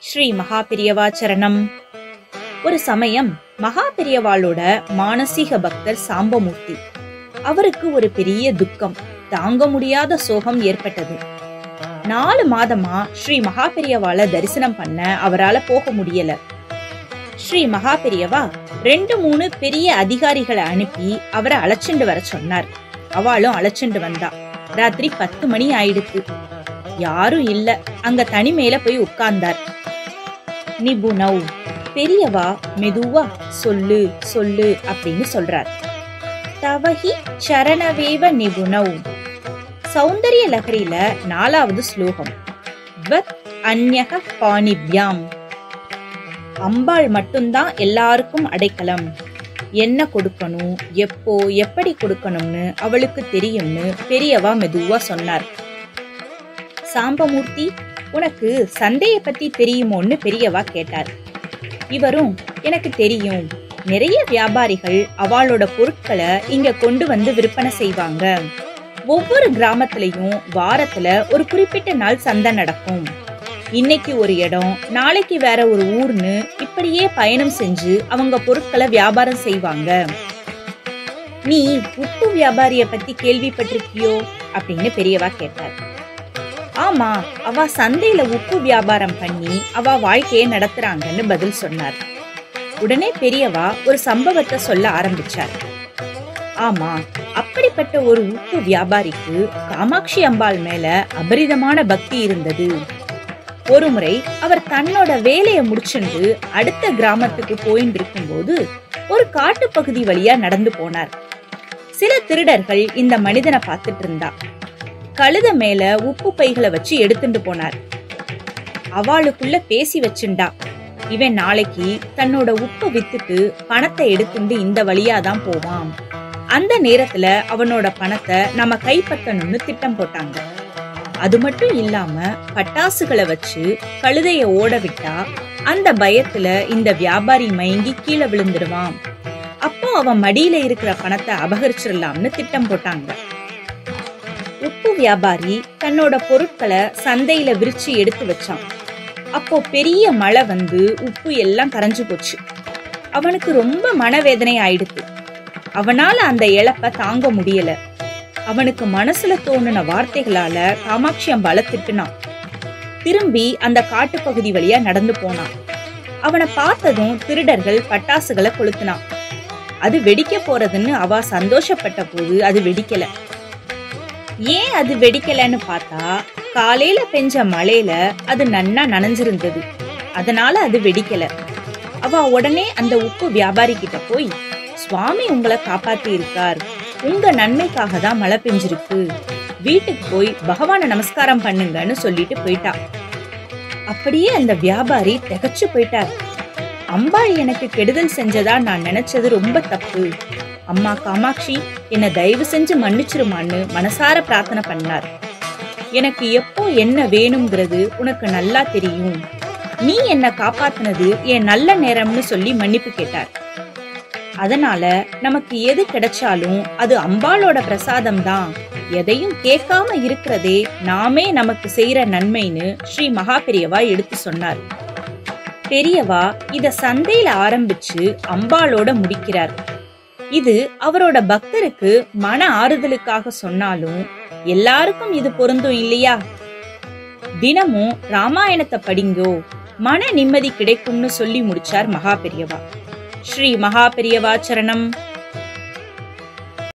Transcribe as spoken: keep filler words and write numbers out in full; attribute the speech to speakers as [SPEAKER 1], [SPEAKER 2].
[SPEAKER 1] ஸ்ரீ மகா பெரியவா சரணம். ஒரு சமயம் மகா பெரியவாளோட மானசீக பக்தர் சாம்பமூர்த்தி, அவருக்கு ஒரு பெரிய துக்கம், தாங்க முடியாத சோகம் ஏற்பட்டது. நாலு மாதமா ஸ்ரீ மகா பெரியவாளை தரிசனம் பண்ண அவரால போக முடியல. ஸ்ரீ மகா பெரியவா ரெண்டு மூணு பெரிய அதிகாரிகளை அனுப்பி அவரை அழைச்சிண்டு வர சொன்னார். அவளும் அழைச்சிண்டு வந்தா. ராத்திரி பத்து மணி ஆயிடுச்சு. யாரும் இல்ல. அங்க தனிமையில போய் உட்கார்ந்தார். நிபுணவ், பெரியவா மெதுவா சொல்லு சொல்லு அப்படின்னு சொல்றார். தவஹி சரணவேவ நிபுணவ். சௌந்தரிய லகரியில நாலாவது ஸ்லோகம். வத் அன்யக பாணிப்யாம். அம்பாள் மட்டும்தான் எல்லாருக்கும் அடைக்கலம். என்ன கொடுக்கணும், எப்போ எப்படி கொடுக்கணும்னு அவளுக்கு தெரியும்னு பெரியவா மெதுவா சொன்னார். சாம்பமூர்த்தி, உனக்கு சந்தைய பத்தி தெரியுமோன்னு பெரியவா கேட்டார். இவரும் எனக்கு தெரியும், நிறைய வியாபாரிகள் அவளோட பொருட்களை இங்க கொண்டு வந்து விற்பனை செய்வாங்க. ஒவ்வொரு கிராமத்திலையும் வாரத்துல ஒரு குறிப்பிட்ட நாள் சந்தை நடக்கும். இன்னைக்கு ஒரு இடம், நாளைக்கு வேற ஒரு ஊர்னு இப்படியே பயணம் செஞ்சு அவங்க பொருட்களை வியாபாரம் செய்வாங்க. நீ உப்பு வியாபாரிய பத்தி கேள்விப்பட்டிருக்கியோ அப்படின்னு பெரியவா கேட்டார். ஆமா, அவ சந்தையில உப்பு வியாபாரம் பண்ணி அவ வாழ்க்கையை நடத்துறாங்கன்னு பதில் சொன்னார். உடனே பெரியவா ஒரு சம்பவத்தை சொல்ல ஆரம்பிச்சார். ஆமா, அப்படிப்பட்ட ஒரு உப்பு வியாபாரிக்கு காமாட்சி அம்பாள் மேல அபரிதமான பக்தி இருந்தது. ஒரு முறை அவர் தன்னோட வேலையை முடிச்சுட்டு அடுத்த கிராமத்துக்கு போயிட்டு இருக்கும் போது ஒரு காட்டு பகுதி வழியா நடந்து போனார். சில திருடர்கள் இந்த மனிதனை பார்த்துட்டு இருந்தா. கழுத மேல உப்பு பைகளை வச்சு எடுத்துட்டு போனார். அவளுக்குள்ள பேசி வச்சுண்டா, இவன் நாளைக்கு தன்னோட உப்பு வித்துட்டு பணத்தை எடுத்துட்டு இந்த வழியாதான் போவான். அந்த நேரத்துல அவனோட பணத்தை நம்ம கைப்பற்றணும்னு திட்டம் போட்டாங்க. அது மட்டும் இல்லாம பட்டாசுகளை வச்சு கழுதைய ஓட விட்டா அந்த பயத்துல இந்த வியாபாரி மயங்கி கீழே விழுந்துடுவான். அப்போ அவன் மடியில இருக்கிற பணத்தை அபகரிச்சிடலாம்னு திட்டம் போட்டாங்க. உப்பு வியாபாரி தன்னோட பொருட்களை சந்தையில விரிச்சு எடுத்து வச்சான். அப்போ பெரிய மழை வந்து உப்பு எல்லாம் கரைஞ்சு போச்சு. அவனுக்கு ரொம்ப மனவேதனை ஆயிடுச்சு. அவனால அந்த இழப்ப தாங்க முடியல. அவனுக்கு மனசுல தோணுன வார்த்தைகளால காமாட்சி அம்பாளை திட்டுனான். திரும்பி அந்த காட்டுப்பகுதி வழியா நடந்து போனான். அவனை பார்த்ததும் திருடர்கள் பட்டாசுகளை கொளுத்தினான். அது வெடிக்க போறதுன்னு அவ சந்தோஷப்பட்ட போது அது வெடிக்கல. ஏன் அது வெடிக்கலன்னு பார்த்தா, காலையில பெஞ்ச மழையில அது நன்னா நனைஞ்சிருந்தது. அதனால அது வெடிக்கல. அவ உடனே அந்த உப்பு வியாபாரி கிட்ட போய், சுவாமி உங்களை காப்பாத்தி இருக்கார், உங்க நன்மைக்காக தான் மழை பெஞ்சிருக்கு, வீட்டுக்கு போய் பகவான நமஸ்காரம் பண்ணுங்கன்னு சொல்லிட்டு போயிட்டா. அப்படியே அந்த வியாபாரி திகச்சு போயிட்டார். அம்பாள் எனக்கு கெடுதல் செஞ்சதா நான் நினைச்சது ரொம்ப தப்பு. அம்மா காமாட்சி, என்ன தயவு செஞ்சு மன்னிச்சிருமான்னு மனசார பிரார்த்தனை பண்ணார். எனக்கு எப்போ என்ன வேணுங்கிறது உனக்கு நல்லா தெரியும். நீ என்ன காப்பாத்தினது என் நல்ல நேரம்னு சொல்லி மன்னிப்பு கேட்டார். அதனால நமக்கு எது கிடைச்சாலும் அது அம்பாளோட பிரசாதம் தான். எதையும் கேட்காம இருக்கிறதே நாமே நமக்கு செய்யற நன்மைன்னு ஸ்ரீ மகா பெரியவா எடுத்து சொன்னார். பெரியவா இத சந்தையில ஆரம்பிச்சு அம்பாளோட முடிக்கிறார். இது அவரோட பக்தருக்கு மன ஆறுதலுக்காக சொன்னாலும் எல்லாருக்கும் இது பொருந்தும் இல்லையா? தினமும் ராமாயணத்தை படிங்கோ, மன நிம்மதி கிடைக்கும்னு சொல்லி முடிச்சார் மகா பெரியவா. ஸ்ரீ மகா பெரியவா சரணம்.